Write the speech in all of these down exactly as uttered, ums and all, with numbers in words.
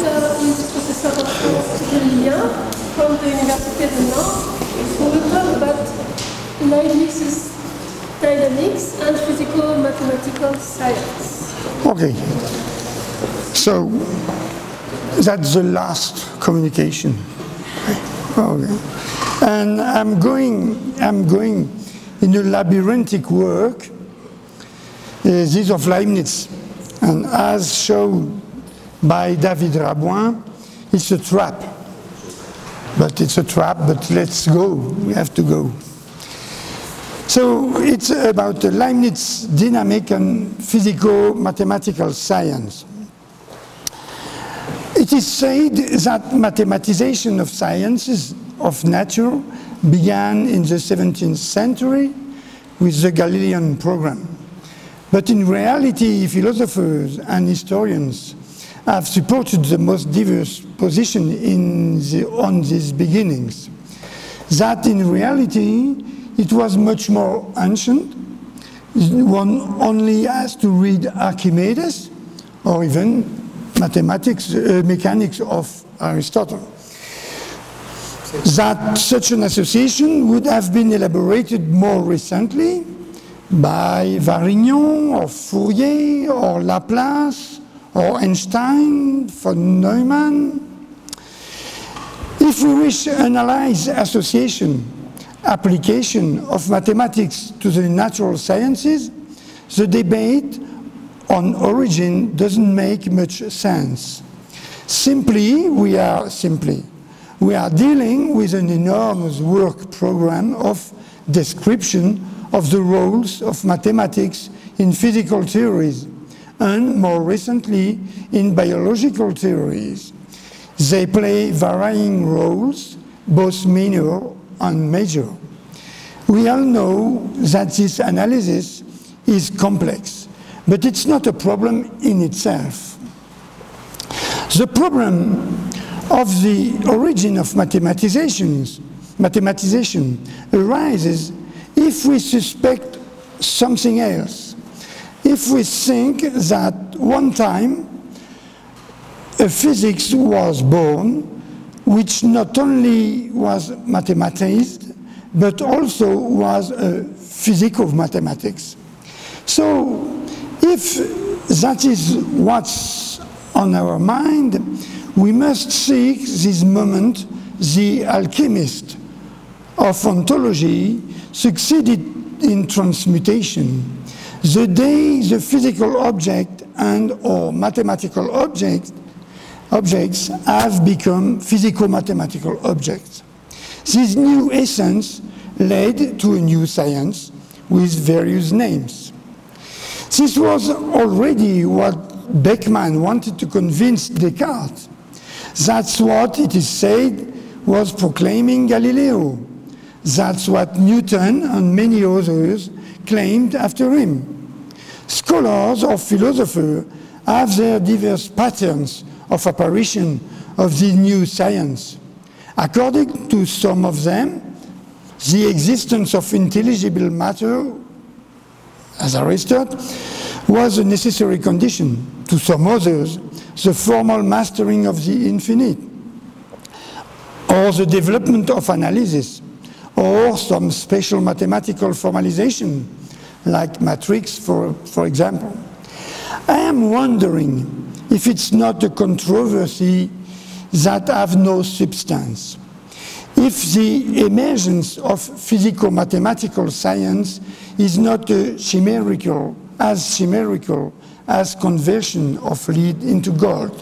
uh, who is Professor of Julien from the Université de Nantes, who will talk about Leibniz's dynamics and physical-mathematical science. Okay. So, that's the last communication. Okay. And I'm going, I'm going in a labyrinthic work, uh, this of Leibniz. And as shown by David Rabouin, it's a trap. But it's a trap, but let's go, we have to go. So it's about the Leibniz dynamic and physico-mathematical science. It is said that mathematization of sciences of nature began in the seventeenth century with the Galilean program. But in reality, philosophers and historians have supported the most diverse position in the, on these beginnings. That in reality, it was much more ancient. One only has to read Archimedes or even mathematics, uh, mechanics of Aristotle. That such an association would have been elaborated more recently by Varignon or Fourier or Laplace or Einstein, von Neumann. If we wish to analyze association, application of mathematics to the natural sciences, the debate on origin doesn't make much sense. Simply, we are simply, we are dealing with an enormous work program of description of the roles of mathematics in physical theories and more recently in biological theories. They play varying roles, both minor and major. We all know that this analysis is complex, but it's not a problem in itself. The problem of the origin of mathematizations, mathematization arises if we suspect something else. If we think that one time a physics was born which not only was mathematized, but also was a physics of mathematics. So if that is what's on our mind, we must seek this moment the alchemist of ontology succeeded in transmutation. The day the physical object and or mathematical object, objects have become physico-mathematical objects. This new essence led to a new science with various names. This was already what Beckmann wanted to convince Descartes. That's what it is said was proclaiming Galileo. That's what Newton and many others claimed after him. Scholars or philosophers have their diverse patterns of apparition of this new science. According to some of them, the existence of intelligible matter, as Aristotle, was a necessary condition. To some others, the formal mastering of the infinite, or the development of analysis, or some special mathematical formalization, like matrix, for, for example. I am wondering if it's not a controversy that have no substance. If the emergence of physico-mathematical science is not a chimerical, as chimerical as conversion of lead into gold.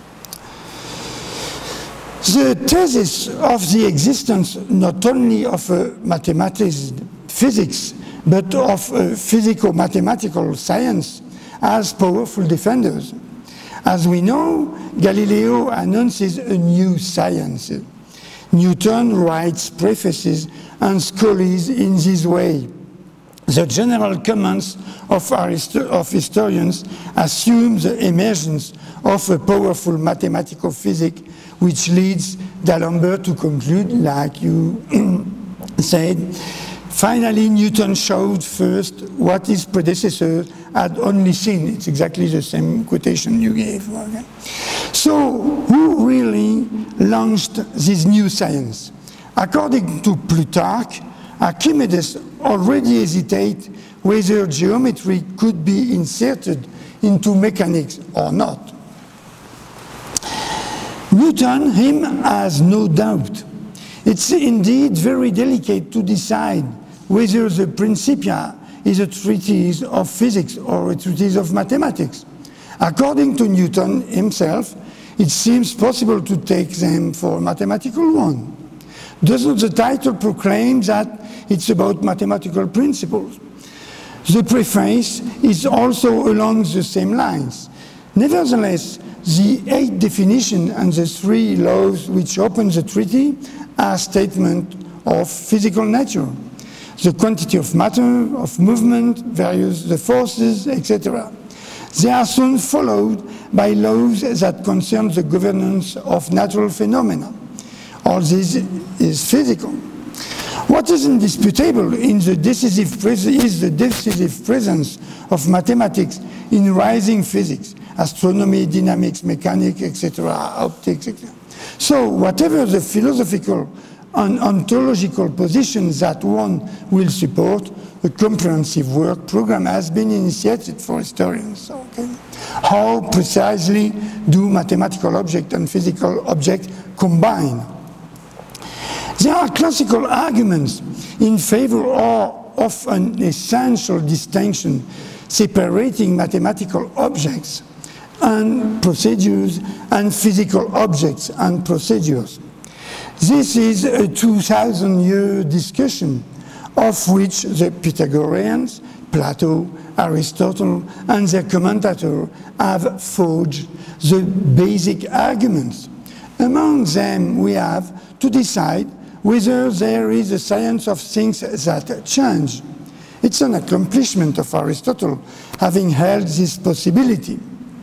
The thesis of the existence not only of a mathematized physics, but of a physico-mathematical science as powerful defenders. As we know, Galileo announces a new science. Newton writes prefaces and scholars in this way. The general comments of, of historians assume the emergence of a powerful mathematical physics, which leads D'Alembert to conclude, like you said, Finally, Newton showed first what his predecessor had only seen. It's exactly the same quotation you gave. Okay? So, who really launched this new science? According to Plutarch, Archimedes already hesitated whether geometry could be inserted into mechanics or not. Newton, him, has no doubt. It's indeed very delicate to decide whether the Principia is a treatise of physics or a treatise of mathematics. According to Newton himself, it seems possible to take them for a mathematical one. Doesn't the title proclaim that it's about mathematical principles? The preface is also along the same lines. Nevertheless, the eight definitions and the three laws which open the treaty are statements of physical nature. The quantity of matter, of movement, various the forces, et cetera. They are soon followed by laws that concern the governance of natural phenomena. All this is physical. What is indisputable in the decisive is the decisive presence of mathematics in rising physics, astronomy, dynamics, mechanics, et cetera, optics, et cetera. So whatever the philosophical and ontological positions that one will support, a comprehensive work program has been initiated for historians. Okay? How precisely do mathematical object and physical object combine? There are classical arguments in favor of an essential distinction separating mathematical objects and procedures and physical objects and procedures. This is a two thousand year discussion of which the Pythagoreans, Plato, Aristotle, and their commentator have forged the basic arguments. Among them, we have to decide whether there is a science of things that change. It's an accomplishment of Aristotle, having held this possibility.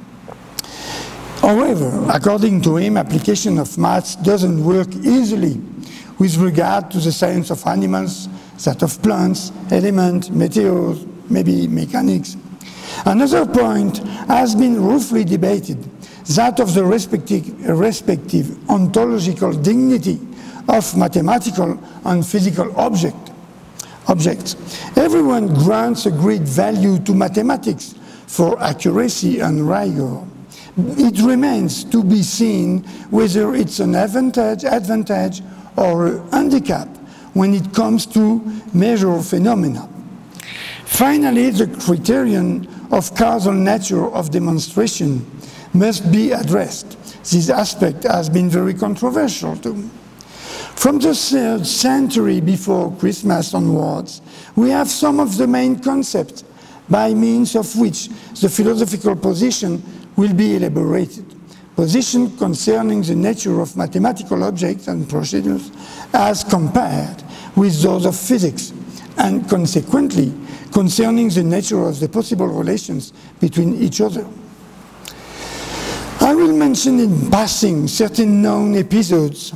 However, according to him, application of maths doesn't work easily with regard to the science of animals, that of plants, elements, meteors, maybe mechanics. Another point has been roughly debated, that of the respective, respective ontological dignity of mathematical and physical object, objects. Everyone grants a great value to mathematics for accuracy and rigor. It remains to be seen whether it's an advantage, advantage or a handicap when it comes to measure phenomena. Finally, the criterion of causal nature of demonstration must be addressed. This aspect has been very controversial too. From the third century before Christmas onwards, we have some of the main concepts by means of which the philosophical position will be elaborated. Position concerning the nature of mathematical objects and procedures as compared with those of physics, and consequently concerning the nature of the possible relations between each other. I will mention in passing certain known episodes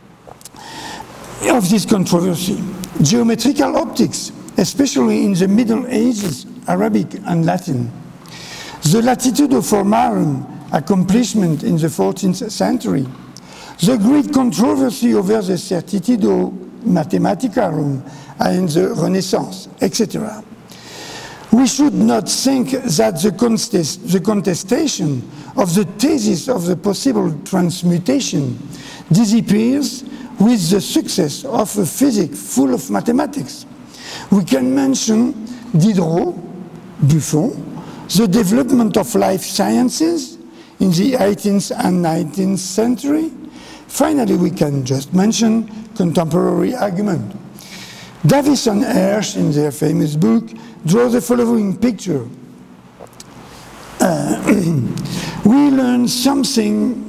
of this controversy. Geometrical optics, especially in the Middle Ages, Arabic and Latin. The Latitudo Formarum accomplishment in the fourteenth century. The great controversy over the Certitudo Mathematicarum in the Renaissance, et cetera. We should not think that the, contest, the contestation of the thesis of the possible transmutation disappears with the success of a physics full of mathematics. We can mention Diderot, Buffon, the development of life sciences in the eighteenth and nineteenth century. Finally, we can just mention contemporary argument. Davis and Hersch, in their famous book, draw the following picture. Uh, we learn something.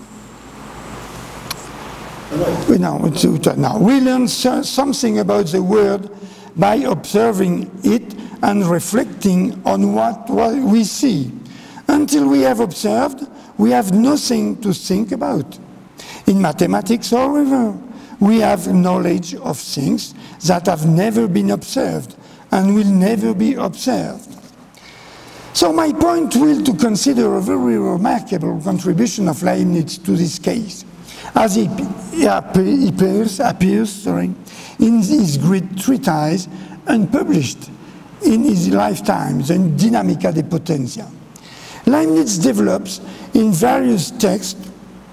Now, now, we learn so, something about the world by observing it and reflecting on what, what we see. Until we have observed, we have nothing to think about. In mathematics, however, we have knowledge of things that have never been observed and will never be observed. So my point will to consider a very remarkable contribution of Leibniz to this case, as he appears, appears sorry, in his great treatise, unpublished in his lifetime, the Dynamica de Potentia. Leibniz develops in various texts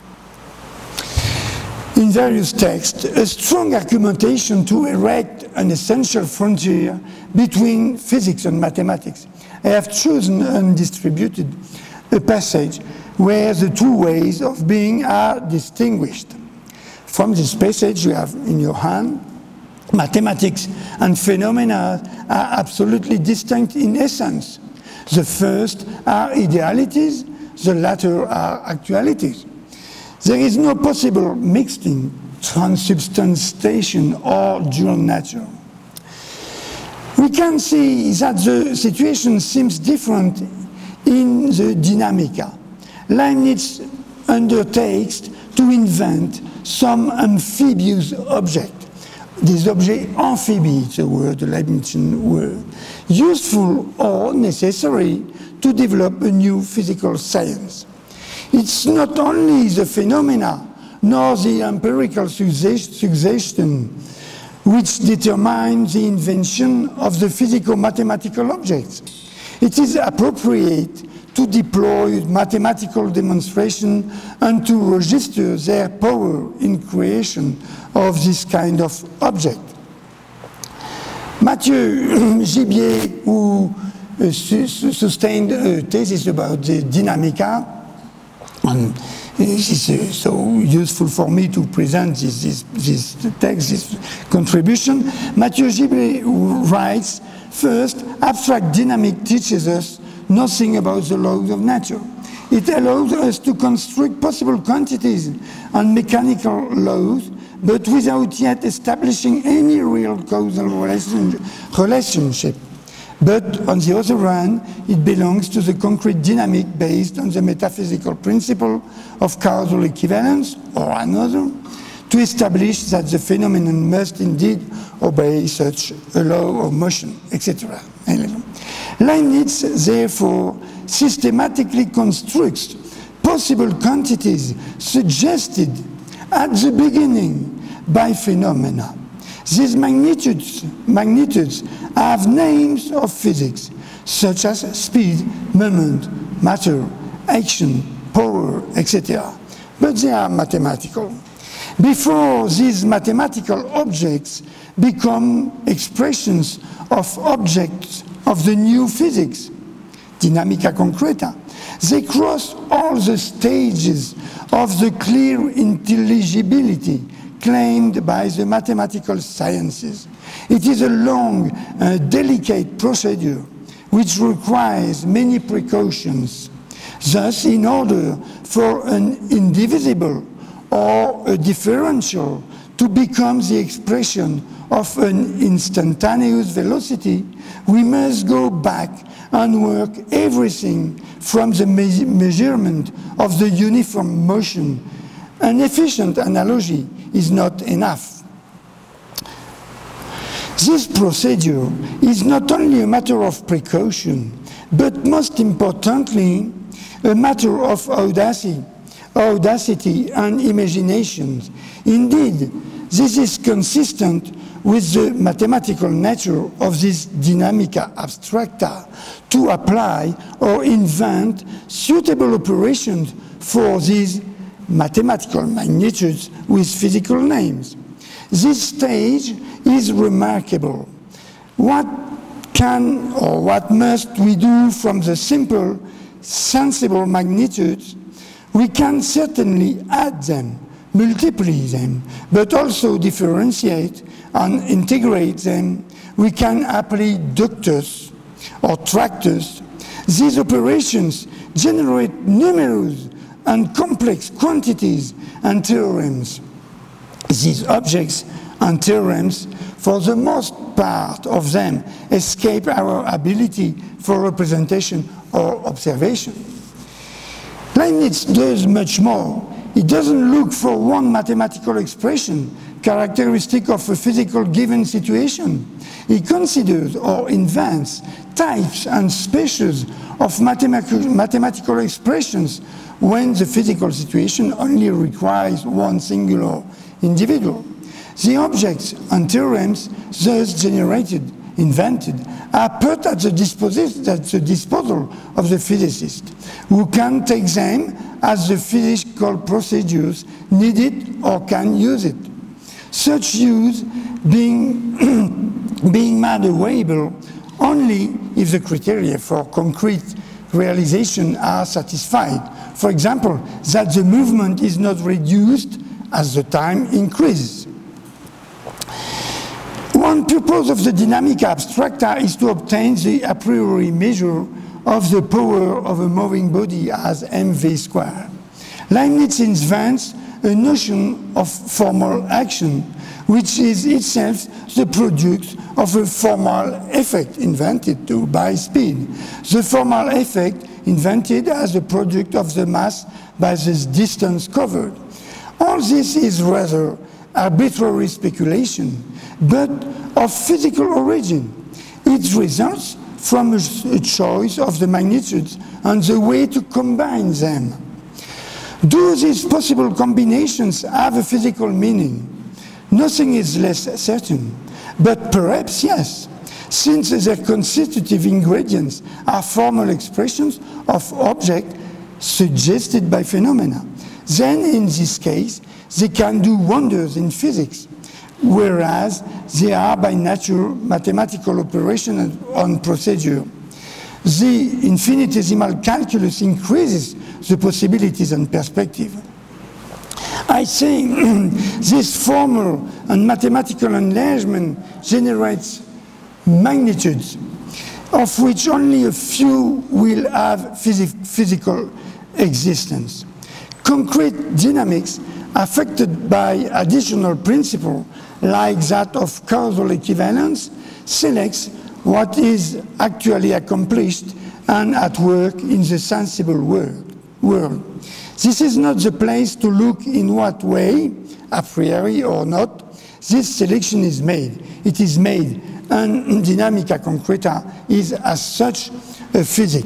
in various texts a strong argumentation to erect an essential frontier between physics and mathematics. I have chosen and distributed a passage where the two ways of being are distinguished. From this passage you have in your hand, mathematics and phenomena are absolutely distinct in essence. The first are idealities, the latter are actualities. There is no possible mixing, transubstantiation, or dual nature. We can see that the situation seems different in the Dynamica. Leibniz undertakes to invent some amphibious object. This object, amphibie, is a word, a Leibnizian word, useful or necessary to develop a new physical science. It's not only the phenomena nor the empirical suggestion which determine the invention of the physico-mathematical objects. It is appropriate to deploy mathematical demonstration and to register their power in creation of this kind of object. Mathieu Gibier, who uh, su sustained a thesis about the Dynamica, and this is uh, so useful for me to present this, this, this text, this contribution. Mathieu Gibier writes, first, abstract dynamic teaches us nothing about the laws of nature. It allows us to construct possible quantities and mechanical laws, but without yet establishing any real causal relation, relationship. But on the other hand, it belongs to the concrete dynamic based on the metaphysical principle of causal equivalence, or another, to establish that the phenomenon must indeed obey such a law of motion, et cetera. Leibniz, therefore, systematically constructs possible quantities suggested at the beginning by phenomena. These magnitudes, magnitudes have names of physics, such as speed, moment, matter, action, power, et cetera. But they are mathematical. Before these mathematical objects become expressions of objects of the new physics, Dynamica Concreta, they cross all the stages of the clear intelligibility claimed by the mathematical sciences. It is a long and delicate procedure which requires many precautions. Thus, in order for an indivisible or a differential to become the expression of an instantaneous velocity, we must go back and work everything from the me measurement of the uniform motion. An efficient analogy is not enough. This procedure is not only a matter of precaution, but most importantly, a matter of audacity, audacity and imagination. Indeed, this is consistent with the mathematical nature of this Dynamica Abstracta to apply or invent suitable operations for these mathematical magnitudes with physical names. This stage is remarkable. What can or what must we do from the simple, sensible magnitudes? We can certainly add them, multiply them, but also differentiate and integrate them. We can apply ductors or tractors. These operations generate numerous and complex quantities and theorems. These objects and theorems, for the most part of them, escape our ability for representation or observation. Leibniz does much more. He doesn't look for one mathematical expression characteristic of a physical given situation. He considers or invents types and species of mathematical, mathematical expressions when the physical situation only requires one singular individual. The objects and theorems thus generated, invented, are put at the, at the disposal of the physicist, who can take them as the physical procedures needed or can use it. Such use being, being made available only if the criteria for concrete realization are satisfied. For example, that the movement is not reduced as the time increases. One purpose of the dynamic abstracta is to obtain the a priori measure of the power of a moving body as mv squared. Leibniz invents a notion of formal action, which is itself the product of a formal effect invented too by speed. The formal effect invented as a product of the mass by the distance covered. All this is rather arbitrary speculation, but of physical origin. It results from a, a choice of the magnitudes and the way to combine them. Do these possible combinations have a physical meaning? Nothing is less certain, but perhaps yes, since their constitutive ingredients are formal expressions of objects suggested by phenomena. Then, in this case, they can do wonders in physics, whereas they are by nature mathematical operations on procedure. The infinitesimal calculus increases the possibilities and perspective. I say this formal and mathematical enlargement generates magnitudes, of which only a few will have phys physical existence. Concrete dynamics affected by additional principle, like that of causal equivalence, selects what is actually accomplished and at work in the sensible world. This is not the place to look in what way, a priori or not, this selection is made. It is made, and dynamica concreta is as such a physic.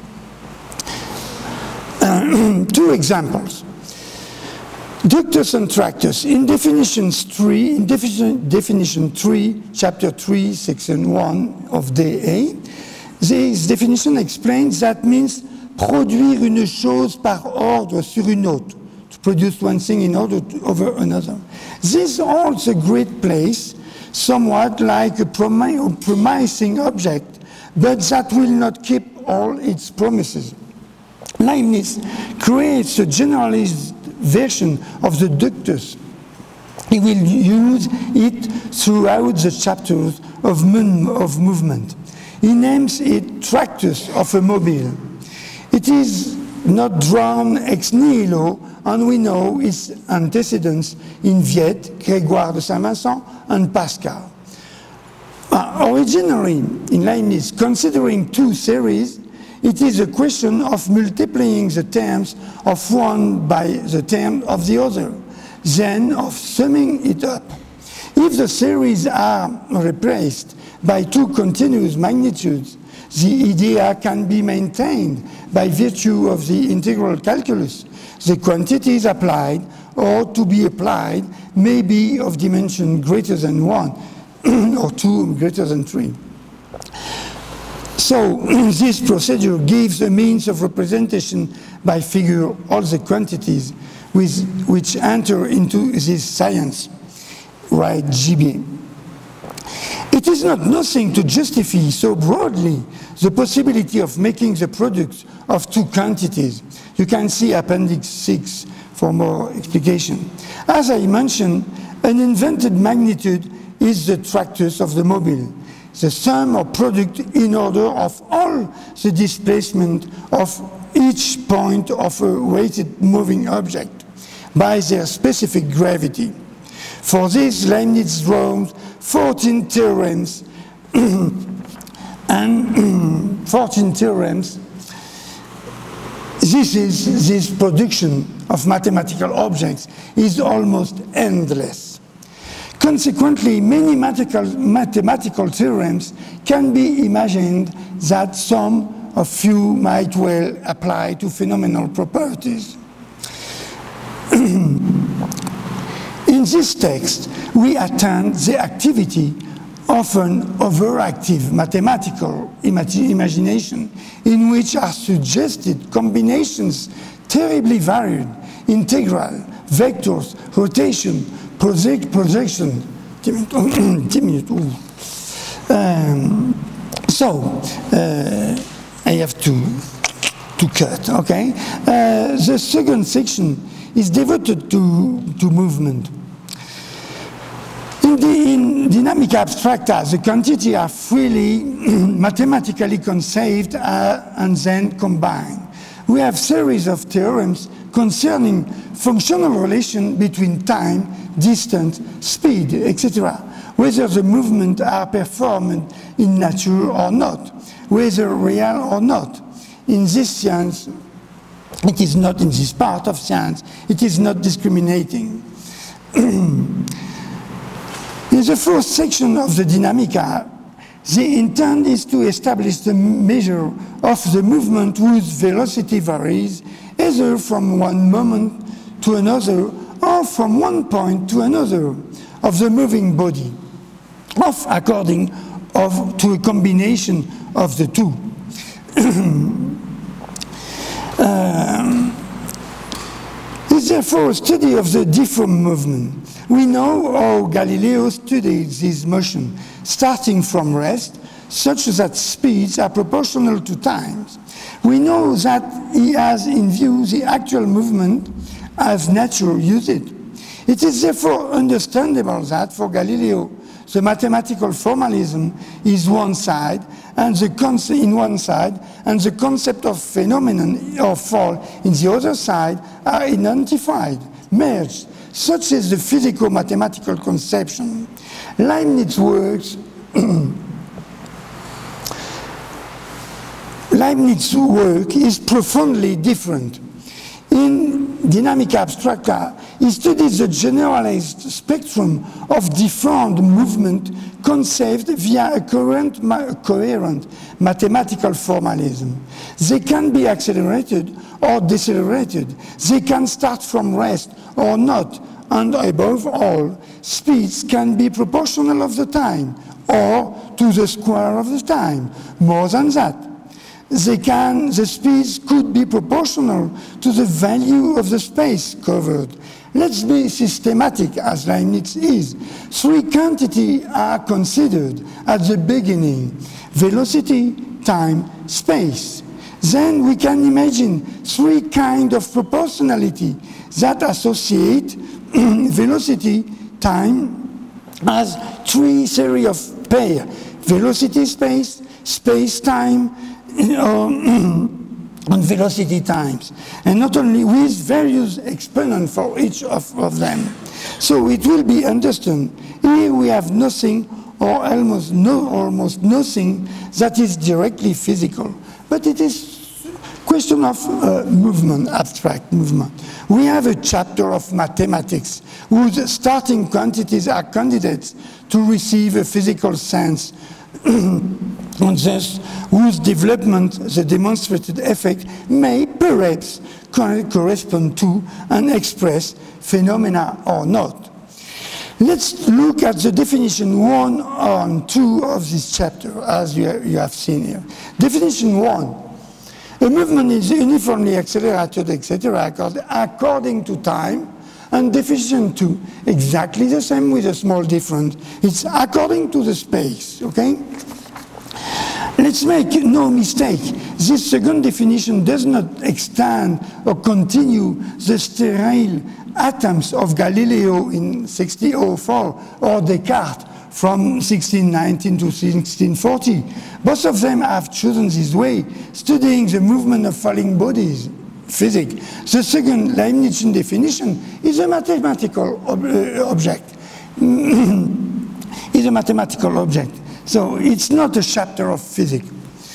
Uh, two examples. Ductus and tractus. In definition three, in definition, definition three, chapter three, section one of D A, this definition explains that means produire une chose par ordre sur une autre, to produce one thing in order to, over another. This holds a great place, somewhat like a promising object, but that will not keep all its promises. Leibniz creates a generalized version of the ductus. He will use it throughout the chapters of, of movement. He names it tractus of a mobile. It is not drawn ex nihilo, and we know its antecedents in Viette, Grégoire de Saint-Vincent, and Pascal. Uh, originally, in Leibniz, considering two series, it is a question of multiplying the terms of one by the term of the other, then of summing it up. If the series are replaced by two continuous magnitudes, the idea can be maintained by virtue of the integral calculus. The quantities applied or to be applied may be of dimension greater than one or two greater than three. So this procedure gives a means of representation by figure all the quantities with, which enter into this science, right, G B. It is not nothing to justify so broadly the possibility of making the product of two quantities. You can see Appendix six for more explication. As I mentioned, an invented magnitude is the tractus of the mobile, the sum or product in order of all the displacement of each point of a weighted moving object by their specific gravity. For this, Leibniz draws fourteen theorems and fourteen theorems. This is this production of mathematical objects is almost endless. Consequently, many mathematical, mathematical theorems can be imagined that some of you might well apply to phenomenal properties. In this text, we attend the activity of an overactive mathematical imagination in which are suggested combinations terribly varied, integral, vectors, rotation, project, projection. Um, so, uh, I have to, to cut, okay? Uh, the second section is devoted to, to movement. In, the, in dynamic abstracta, the quantities are freely mathematically conceived uh, and then combined. We have series of theorems concerning functional relation between time, distance, speed, et cetera, whether the movements are performed in nature or not, whether real or not. In this science, it is not in this part of science, it is not discriminating. In the first section of the Dynamica, the intent is to establish the measure of the movement whose velocity varies either from one moment to another or from one point to another of the moving body, of according of, to a combination of the two. um, it's therefore a study of the different movement. We know how Galileo studied this motion, starting from rest, such that speeds are proportional to times. We know that he has in view the actual movement as nature used it. It is therefore understandable that for Galileo, the mathematical formalism is one side, and the concept in one side, and the concept of phenomenon or fall in the other side are identified, merged. Such is the physico-mathematical conception. Leibniz works Leibniz's work is profoundly different. In Dynamic Abstracta, he studies the generalized spectrum of different movement conceived via a coherent, a coherent mathematical formalism. They can be accelerated or decelerated. They can start from rest or not. And above all, speeds can be proportional of the time or to the square of the time. More than that, they can, the speeds could be proportional to the value of the space covered. Let's be systematic as Leibniz is. Three quantities are considered at the beginning: velocity, time, space. Then we can imagine three kinds of proportionality that associate velocity, time, as three series of pair: velocity, space, space, time, on velocity times, and not only with various exponents for each of, of them. So it will be understood. Here we have nothing or almost no, almost nothing that is directly physical, but it is question of uh, movement, abstract movement. We have a chapter of mathematics whose starting quantities are candidates to receive a physical sense. On this, whose development the demonstrated effect may perhaps correspond to and express phenomena or not. Let's look at the definition one and two of this chapter, as you have seen here. Definition one: a movement is uniformly accelerated, et cetera, according to time. And definition two, exactly the same with a small difference. It's according to the space, okay? Let's make no mistake. This second definition does not extend or continue the sterile atoms of Galileo in sixteen oh four or Descartes from sixteen nineteen to sixteen forty. Both of them have chosen this way, studying the movement of falling bodies. Physics. The second Leibnizian definition is a mathematical ob uh, object. is a mathematical object. So it's not a chapter of physics.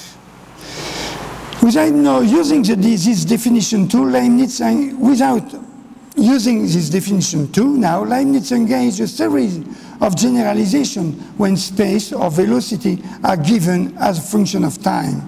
Without now using the, this definition two, Leibniz, without using this definition two, now Leibniz engaged a series of generalization when space or velocity are given as a function of time.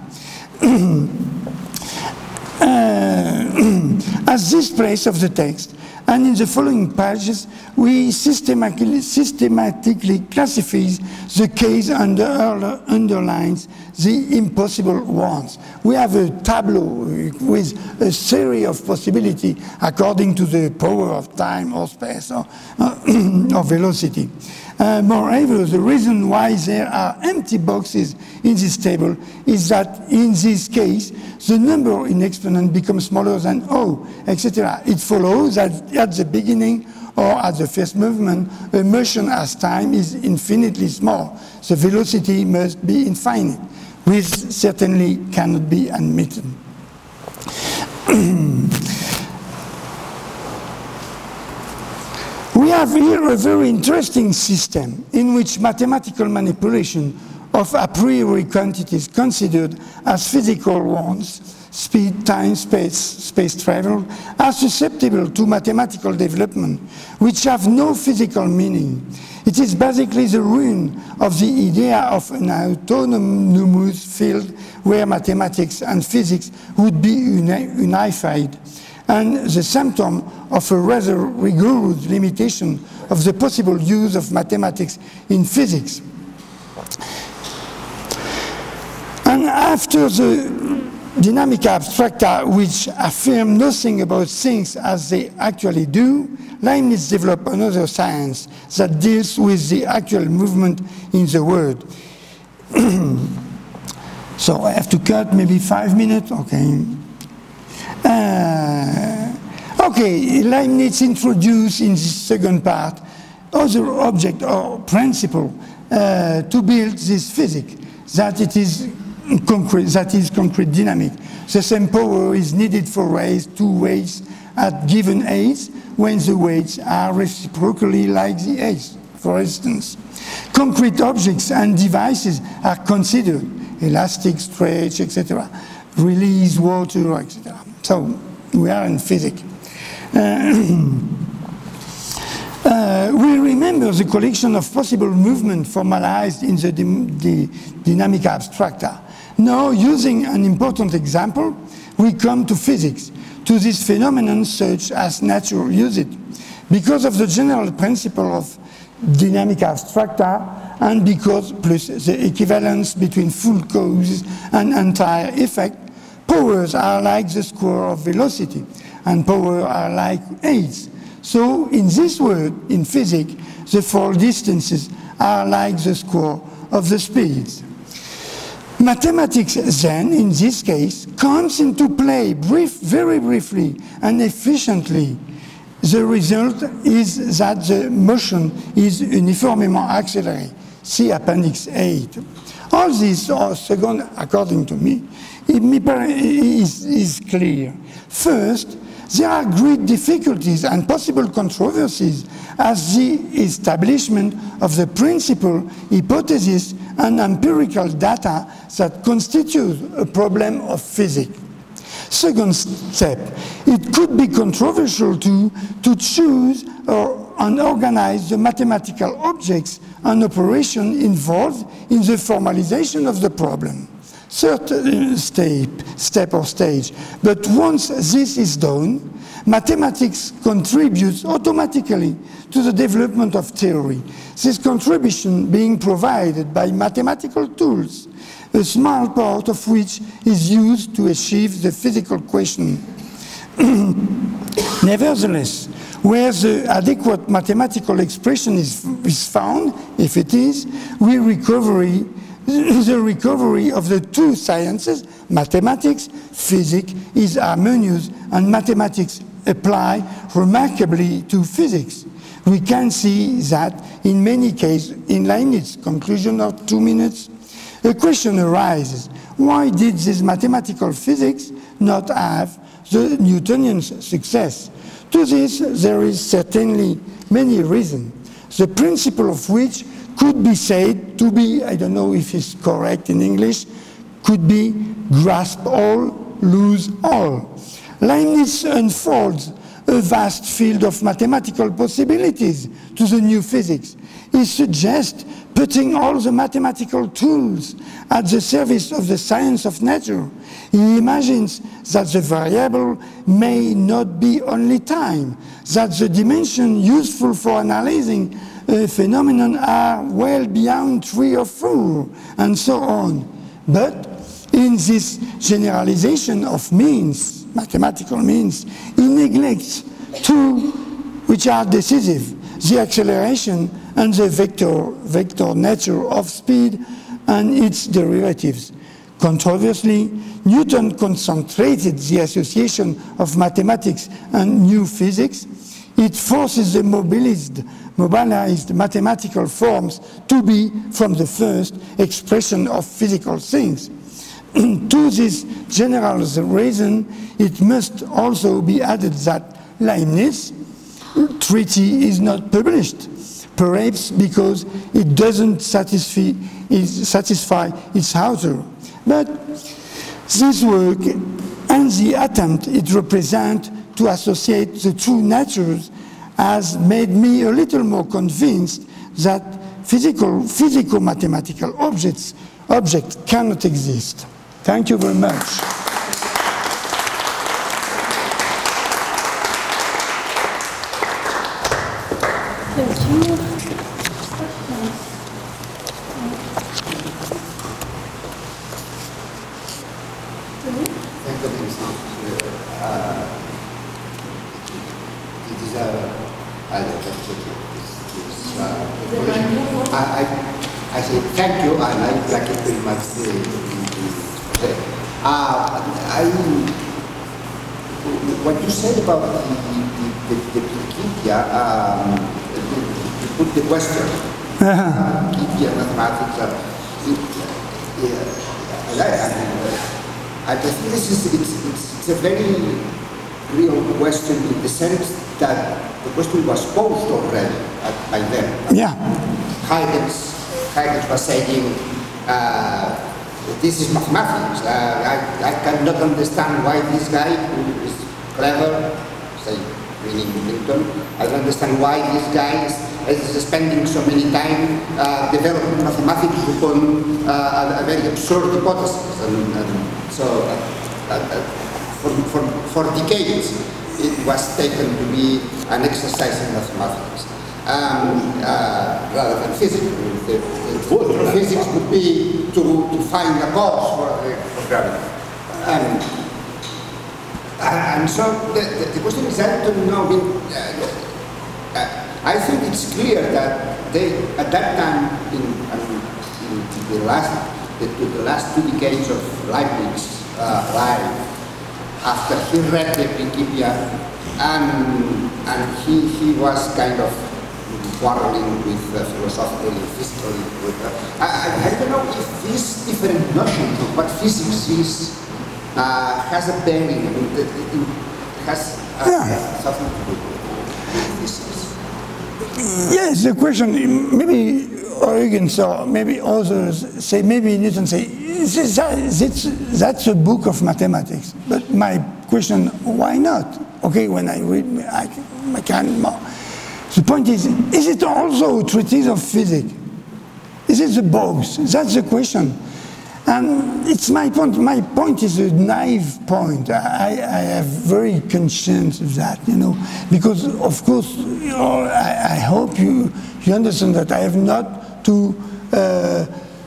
uh, as this place of the text, and in the following pages, we systematically, systematically classify the case under underlines the impossible ones. We have a tableau with a series of possibilities according to the power of time or space or, uh, or velocity. Uh, moreover, the reason why there are empty boxes in this table is that in this case, the number in exponent becomes smaller than O, et cetera. It follows that at the beginning or at the first movement, a motion as time is infinitely small. The velocity must be infinite, which certainly cannot be admitted. We have here a very interesting system in which mathematical manipulation of a priori quantities considered as physical ones, speed, time, space, space travel, are susceptible to mathematical development, which have no physical meaning. It is basically the ruin of the idea of an autonomous field where mathematics and physics would be uni unified, and the symptom of a rather rigorous limitation of the possible use of mathematics in physics. And after the Dynamica Abstracta, which affirm nothing about things as they actually do, Leibniz developed another science that deals with the actual movement in the world. So I have to cut maybe five minutes, okay. Uh, okay, Leibniz introduced in this second part other object or principle uh, to build this physics, that it is concrete, that is concrete dynamic. The same power is needed for raise two weights at given age when the weights are reciprocally like the age. For instance, concrete objects and devices are considered elastic, stretch, et cetera, release water, et cetera. So we are in physics. Uh, uh, we remember the collection of possible movement formalized in the, the Dynamica Abstracta. Now, using an important example, we come to physics, to this phenomenon such as nature uses it. Because of the general principle of Dynamica Abstracta, and because plus the equivalence between full causes and entire effect, powers are like the square of velocity, and powers are like aids. So, in this word, in physics, the four distances are like the square of the speeds. Mathematics then, in this case, comes into play brief, very briefly and efficiently. The result is that the motion is uniformly accelerated. See Appendix eight. All this, or second, according to me, is, is clear. First, there are great difficulties and possible controversies as the establishment of the principle, hypothesis, and empirical data that constitute a problem of physics. Second step, it could be controversial to, to choose or and organize the mathematical objects and operation involved in the formalization of the problem. Third step, step or stage. But once this is done, mathematics contributes automatically to the development of theory. This contribution being provided by mathematical tools, a small part of which is used to achieve the physical question. Nevertheless, where the adequate mathematical expression is, is found, if it is, we recovery the recovery of the two sciences, mathematics, physics, is harmonious, and mathematics apply remarkably to physics. We can see that in many cases, in Leibniz's conclusion of two minutes, a question arises: why did this mathematical physics not have the Newtonian success? To this, there is certainly many reasons, the principle of which could be said to be, I don't know if it's correct in English, could be grasp all, lose all. Leibniz unfolds a vast field of mathematical possibilities to the new physics. He suggests putting all the mathematical tools at the service of the science of nature. He imagines that the variable may not be only time, that the dimensions useful for analyzing a phenomenon are well beyond three or four, and so on. But in this generalization of means, mathematical means, he neglects two which are decisive: the acceleration and the vector, vector nature of speed and its derivatives. Controversially, Newton concentrated the association of mathematics and new physics. It forces the mobilized, mobilized mathematical forms to be, from the first, expression of physical things. To this general reason, it must also be added that Leibniz treatise is not published, perhaps because it doesn't satisfy, satisfy its author. But this work and the attempt it represents to associate the two natures has made me a little more convinced that physical, physico-mathematical objects, objects cannot exist. Thank you very much. Thank you. I, I say thank you, and I like it very much. Uh, I, what you said about the, the, the, the Wikipedia, um, you put the question, uh, Wikipedia mathematics, uh, it, uh, I, I, I think this is it's, it's, it's a very real question in the sense that the question was posed already by them. Yeah. Huygens, Huygens was saying, uh, this is mathematics. Uh, I, I cannot understand why this guy who is clever, say, meaning Newton, I don't understand why this guy is, is spending so many time uh, developing mathematics upon uh, a, a very absurd hypothesis. And, and so, uh, uh, for, for, for decades, it was taken to be an exercise in mathematics. Um, uh, rather than physics. The, the, the physics would be to, to find a cause for, for gravity. Um, and so the, the, the question is, I don't know, I, mean, uh, uh, I think it's clear that they, at that time, in, in, in the, last, the, the last two decades of Leibniz uh, life, after he read the Principia, and, and he, he was kind of quarreling with uh, philosophically, physically. With, uh, I, I don't know if this different notion of what physics is uh, has a bearing, I mean, it, it has uh, yeah. something to do with physics. Yes, the question, maybe Huygens or maybe others say, maybe Newton say, that's, that's a book of mathematics. But my question, why not? Okay, when I read, I, I can't. The point is, is it also a treatise of physics? Is it the both? That's the question. And it's my point. My point is a naive point. I, I have very conscience of that, you know, because of course, you know, I, I hope you, you understand that I have not to uh,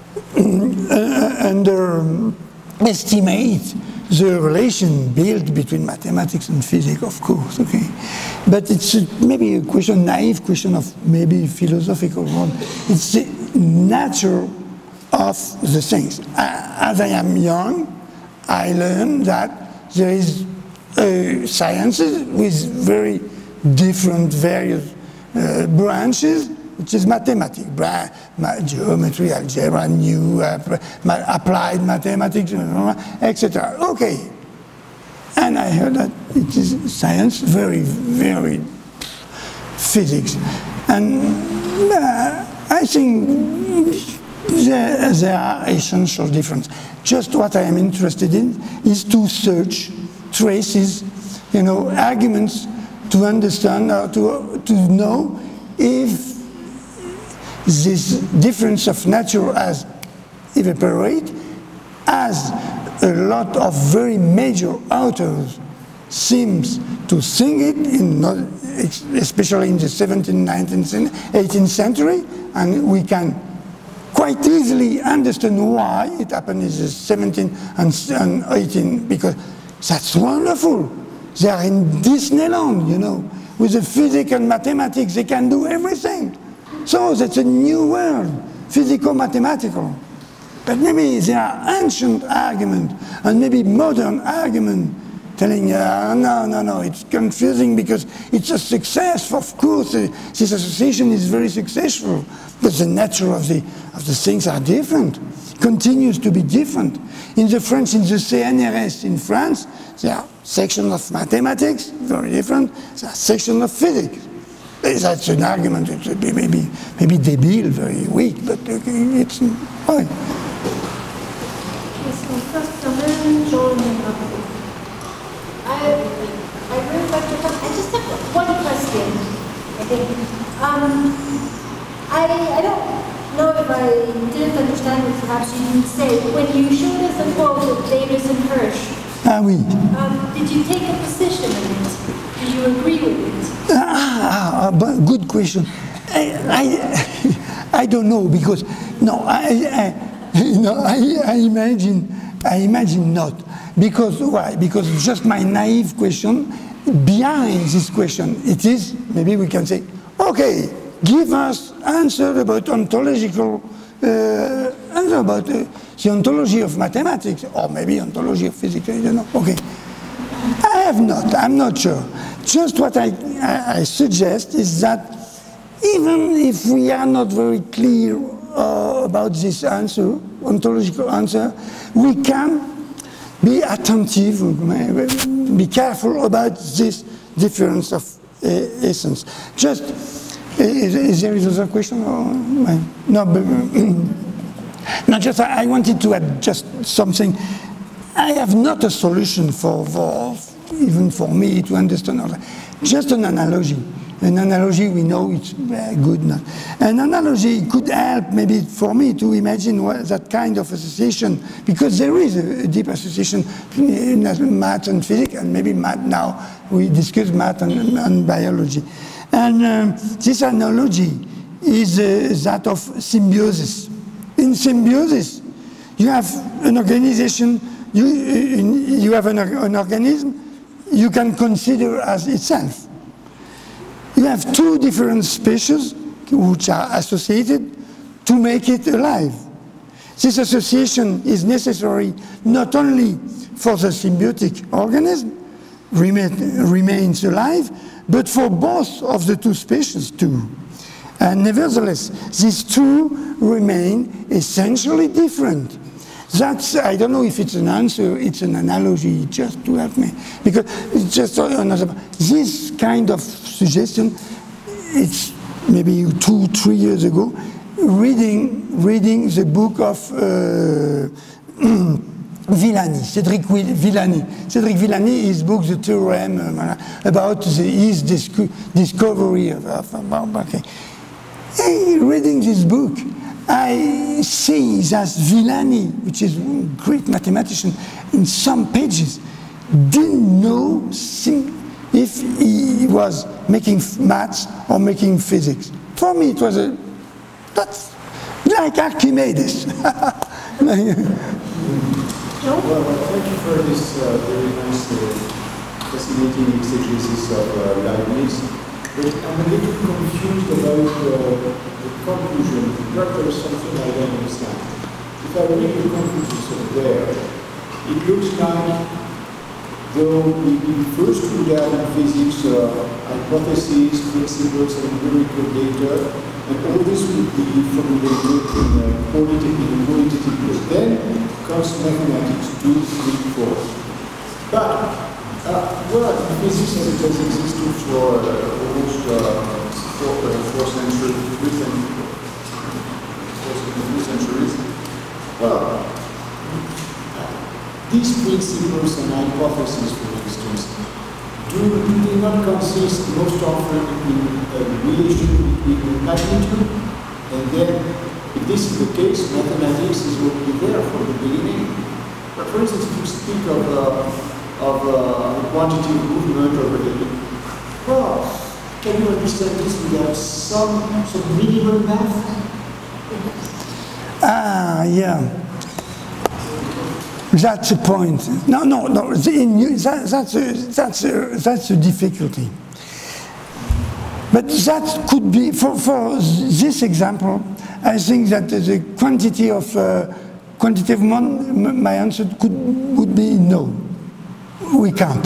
underestimate the relation built between mathematics and physics, of course, okay? But it's a, maybe a question, naive question of maybe philosophical one. It's the nature of the things. As I am young, I learned that there is uh, sciences with very different, various uh, branches, which is mathematics, geometry, algebra, new, uh, applied mathematics, et cetera. Okay. And I heard that it is science, very, very physics. And uh, I think there, there are essential differences. Just what I am interested in is to search traces, you know, arguments to understand or to, to know if this difference of nature has evaporated, as a lot of very major authors seems to think it, in not, especially in the seventeenth, nineteenth, eighteenth century, and we can quite easily understand why it happened in the seventeenth and eighteenth, because that's wonderful. They are in Disneyland, you know, with the physics and mathematics, they can do everything. So that's a new world, physico-mathematical. But maybe there are ancient arguments and maybe modern arguments telling, uh, no, no, no, it's confusing because it's a success. Of course, uh, this association is very successful, but the nature of the, of the things are different, continues to be different. In the French, in the C N R S in France, there are sections of mathematics, very different, there are sections of physics. That's an argument, it's maybe, maybe débile, very weak, but it's fine. So first, Jean Jean I, I really like your talk. I just have one question, I think. Um, I, I don't know if I didn't understand what perhaps you didn't say. When you showed us the quote of Davis and Hirsch, Ah oui. um, did you take a position in it? Did you agree with it? Ah, ah, but good question. I, I, I don't know because, no, I, I, no, I, I imagine, I imagine not. Because why? Because just my naive question, behind this question, it is, maybe we can say, okay, give us answer about ontological, uh, answer about uh, the ontology of mathematics, or maybe ontology of physics, I don't know, okay. I have not, I'm not sure. Just what I, I, I suggest is that even if we are not very clear uh, about this answer, ontological answer, we can be attentive, be careful about this difference of uh, essence. Just, uh, is, is there another question? Or, uh, no, but, no, just I, I wanted to add just something. I have not a solution for, for even for me to understand all that. Just an analogy. An analogy, we know it's very good. Not. An analogy could help maybe for me to imagine what, that kind of association, because there is a, a deep association in math and physics, and maybe math now, we discuss math and, and biology. And um, this analogy is uh, that of symbiosis. In symbiosis, you have an organization, you, you have an, an organism you can consider as itself. You have two different species which are associated to make it alive. This association is necessary not only for the symbiotic organism remain, remains alive, but for both of the two species too. And nevertheless, these two remain essentially different. That's, I don't know if it's an answer, it's an analogy just to help me. Because it's just another, this kind of suggestion, it's maybe two, three years ago, reading, reading the book of uh, Villani, Cédric Villani. Cédric Villani, his book, The Theorem, uh, about the, his disco discovery of, of, of okay. Hey, reading this book, I see that Villani, which is a great mathematician, in some pages, didn't know if he was making maths or making physics. For me, it was a, that's like Archimedes. Well, thank you for this uh, very nice, uh, fascinating exegesis of uh, Leibniz. But I'm a little confused about uh, the conclusion. There is something I don't understand. If I read the conclusions of there, it looks like though we, we first would have in physics uh, hypotheses, principles, and empirical data, and all this would be formulated in a qualitative, in a qualitative way. Then comes mathematics, two, three, four. But Uh, well, physics as it has existed for uh, almost uh, four, uh, four centuries, three centuries, four, three centuries. Well, these principles and hypotheses, for instance, do, do they not consist most often in a relation between magnitude, and then, if this is the case, mathematics is already there from the beginning. But for instance, if you speak of, uh, of uh, quantity of movement or the, well, can you understand this without some, some minimal math? Ah, yeah. That's the point. No, no, no. The, that, that's, a, that's, a, that's a difficulty. But that could be, for, for this example, I think that the quantity of uh, quantitative mon, my answer could, would be no. We can't.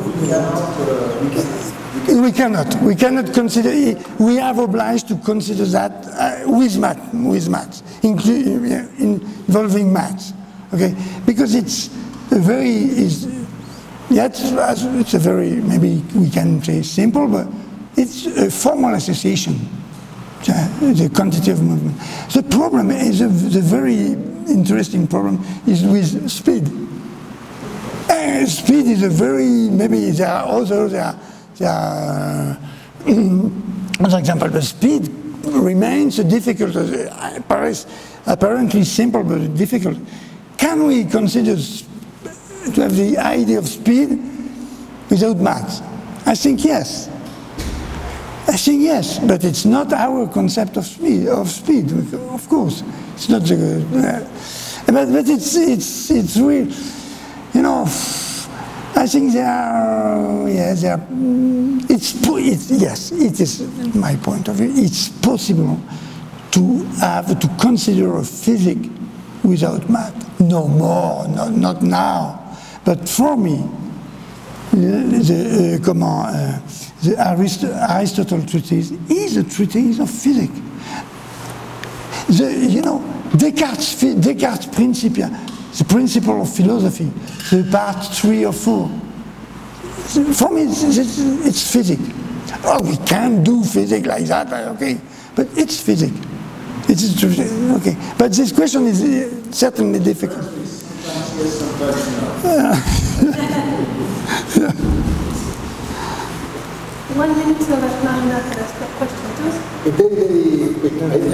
We cannot. We cannot consider. We are obliged to consider that uh, with math, with math, including involving math. Okay, because it's a very, is, yeah, it's, it's a very, maybe we can say simple, but it's a formal association, the, the quantitative movement. The problem is, a, the very interesting problem is with speed. Uh, speed is a very, maybe there are others, there are, there are uh, for example, the speed remains a difficult, uh, apparently simple but difficult. Can we consider to have the idea of speed without maths? I think yes. I think yes, but it's not our concept of speed. Of speed, of course, it's not the. Uh, but but it's it's it's real. You know, I think there are yes there. Are, it's, it's yes, it is my point of view. It's possible to have to consider a physics without math. No more, no, not now. But for me, the, uh, comment, uh, the Arist Aristotle treatise is a treatise of physics. The, you know, Descartes, Descartes Principia, the principle of philosophy, the part three or four. For me, it's, it's, it's physics. Oh, we can't do physics like that, okay? But it's physics. It is true. Okay, but this question is uh, certainly difficult. Uh, One minute so that Marina can ask a question too. A very, very quick.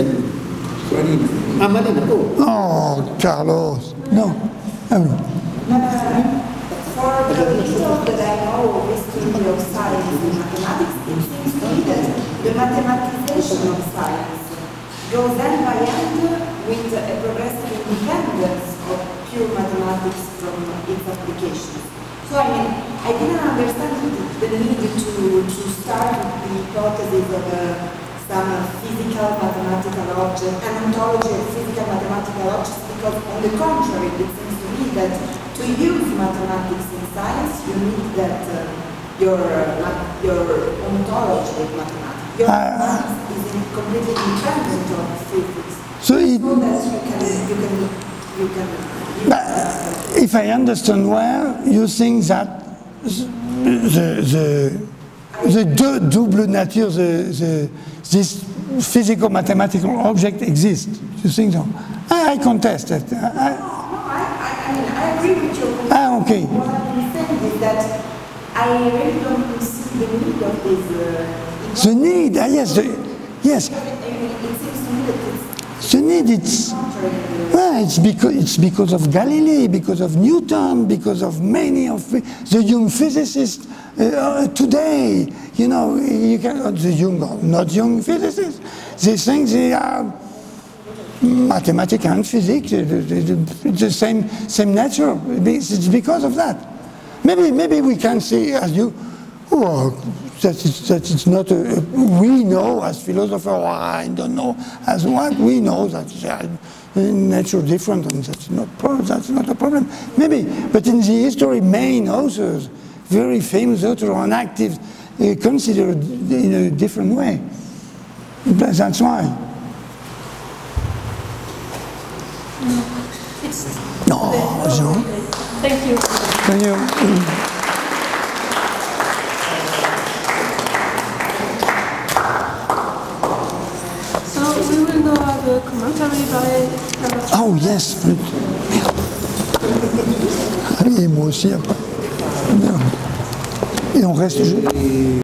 Ah, Marina, go. Oh, Carlos. No. Oh, no. For the little that I know of history of science and mathematics, it seems to me that the mathematization of science goes hand by hand with a progressive independence of pure mathematics from its applications. So I mean, I didn't understand the need to, to start with the hypothesis of uh, some physical mathematical object, an ontology of physical mathematical objects, because on the contrary, it seems to me that to use mathematics in science, you need that uh, your, uh, your ontology of mathematics. Your mathematics is completely independent of physics. So, it, so that you can, you can, you can but if I understand well, you think that the, the, the deux, double nature, the, the, this physical mathematical object exists. You think so? I, I contest that. I, no, I, I, mean, I agree with you. Ah, okay. What I'm saying is that I really don't see the need of this. Uh, the need, ah, yes, the, yes. It seems to me that it's the need, it's, well, it's, because, it's because of Galilei, because of Newton, because of many of the young physicists uh, today. You know, you can, the young, not young physicists, they think they are mathematics and physics, it's the same, same nature. It's because of that. Maybe, maybe we can say, as you, oh, that it's, that it's not, a, we know as philosophers, or I don't know, as what we know that they are in nature different, and that's not, that's not a problem. Maybe, but in the history, main authors, very famous authors and active, uh, considered in a different way. That's why. It's No, no. Thank you. Thank you. So we will now have a commentary by Carlos. Oh yes, flûte. Merde. Allez, moi aussi après. Merde. Et on reste...